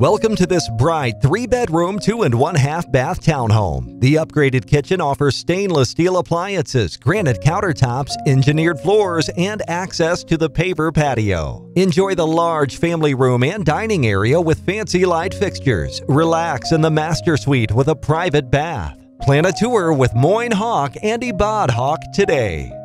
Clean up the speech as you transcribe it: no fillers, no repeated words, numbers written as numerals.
Welcome to this bright 3-bedroom, 2 and 1/2 bath townhome. The upgraded kitchen offers stainless steel appliances, granite countertops, engineered floors, and access to the paver patio. Enjoy the large family room and dining area with fancy light fixtures. Relax in the master suite with a private bath. Plan a tour with Moin, Haque, and Haque today.